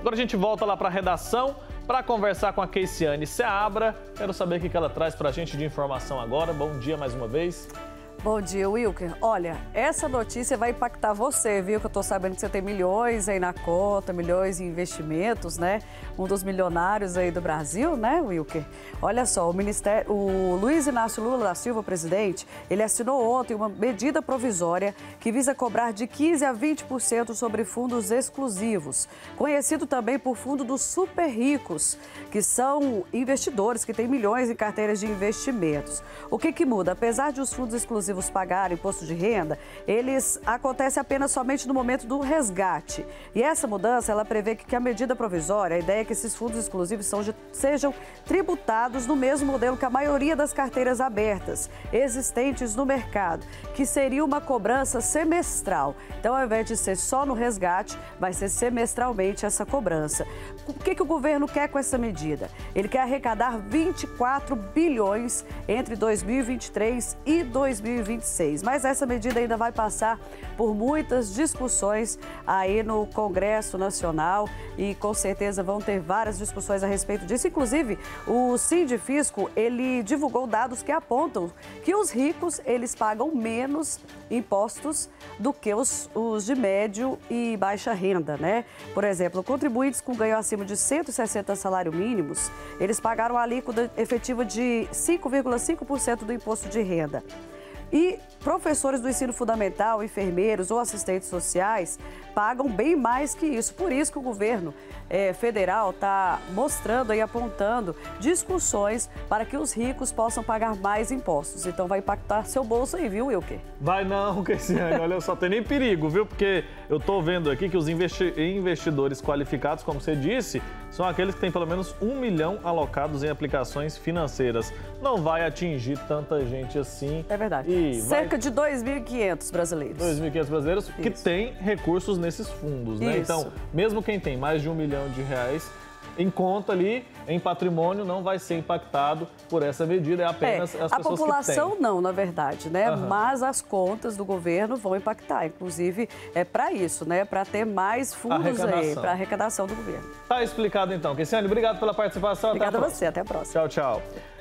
Agora a gente volta lá para a redação para conversar com a Keiciane Seabra. Quero saber o que ela traz para a gente de informação agora. Bom dia mais uma vez. Bom dia, Wilker. Olha, essa notícia vai impactar você, viu? Que eu tô sabendo que você tem milhões aí na conta, milhões em investimentos, né? Um dos milionários aí do Brasil, né, Wilker? Olha só, o Luiz Inácio Lula da Silva, presidente, ele assinou ontem uma medida provisória que visa cobrar de 15% a 20% sobre fundos exclusivos, conhecido também por fundo dos super ricos, que são investidores que têm milhões em carteiras de investimentos. O que muda? Apesar de os fundos exclusivos pagarem imposto de renda, eles acontecem apenas somente no momento do resgate. E essa mudança, ela prevê que a medida provisória, a ideia é que esses fundos exclusivos sejam tributados no mesmo modelo que a maioria das carteiras abertas existentes no mercado, que seria uma cobrança semestral. Então, ao invés de ser só no resgate, vai ser semestralmente essa cobrança. O que o governo quer com essa medida? Ele quer arrecadar 24 bilhões entre 2023 e 2026. Mas essa medida ainda vai passar por muitas discussões aí no Congresso Nacional e com certeza vão ter várias discussões a respeito disso. Inclusive, o Sindifisco, ele divulgou dados que apontam que os ricos, eles pagam menos impostos do que os de médio e baixa renda, né? Por exemplo, contribuintes com ganho acima de 160 salários mínimos, eles pagaram a alíquota efetiva de 5,5% do imposto de renda. E professores do ensino fundamental, enfermeiros ou assistentes sociais pagam bem mais que isso. Por isso que o governo federal está mostrando e apontando discussões para que os ricos possam pagar mais impostos. Então vai impactar seu bolso aí, viu, Wilker? Vai não, Keiciane. Olha só, tem nem perigo, viu? Porque eu estou vendo aqui que os investidores qualificados, como você disse, são aqueles que têm pelo menos 1 milhão alocados em aplicações financeiras. Não vai atingir tanta gente assim. É verdade. Cerca de 2.500 brasileiros. 2.500 brasileiros que têm recursos nesses fundos, né? Então, mesmo quem tem mais de 1 milhão de reais em conta ali, em patrimônio, não vai ser impactado por essa medida, é apenas as pessoas que têm. A população não, na verdade, né? Mas as contas do governo vão impactar, inclusive é para isso, né? Para ter mais fundos aí, para arrecadação do governo. Tá explicado então. Keiciane, obrigado pela participação. Obrigada a você, até a próxima. Tchau, tchau.